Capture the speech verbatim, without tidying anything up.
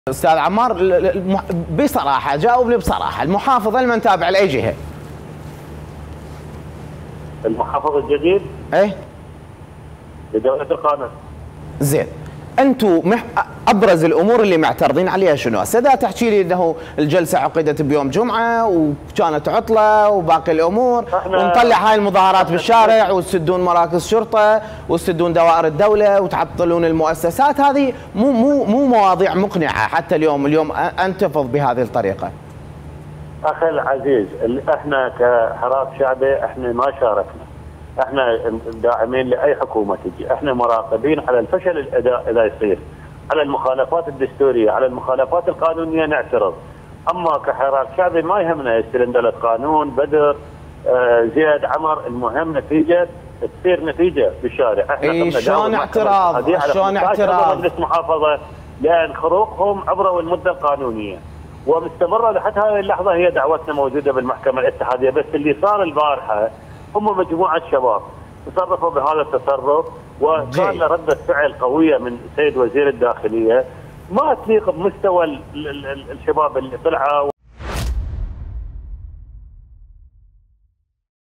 استاذ عمار بصراحه جاوبني بصراحه، المحافظ المن تابع لاي جهه؟ المحافظ الجديد؟ ايه لدولة القانون. زين، انتم مح... ابرز الامور اللي معترضين عليها شنو؟ هسه دا تحكي لي انه الجلسه عقدت بيوم جمعه وكانت عطله وباقي الامور ونطلع هاي المظاهرات بالشارع وتسدون مراكز شرطه وتسدون دوائر الدوله وتعطلون المؤسسات، هذه مو مو مو مواضيع مقنعه حتى اليوم اليوم انتفض بهذه الطريقه. اخي العزيز، احنا كحراك شعبي احنا ما شاركنا، احنا داعمين لاي حكومه تجي، احنا مراقبين على الفشل الاداء اذا يصير، على المخالفات الدستوريه، على المخالفات القانونيه نعترض، اما كحراك شعبي ما يهمنا يستلم دولة قانون، بدر، آه زياد، عمر، المهم نتيجه تصير نتيجه بالشارع. احنا اي شلون اعتراض؟ شلون اعتراض؟ مجلس محافظه لان خروقهم عبروا المده القانونيه ومستمره لحد هذه اللحظه، هي دعوتنا موجوده بالمحكمه الاتحاديه، بس اللي صار البارحه هم مجموعه شباب تصرفوا بهذا التصرف وكان له رده فعل قويه من السيد وزير الداخليه ما تليق بمستوى الشباب اللي طلعوا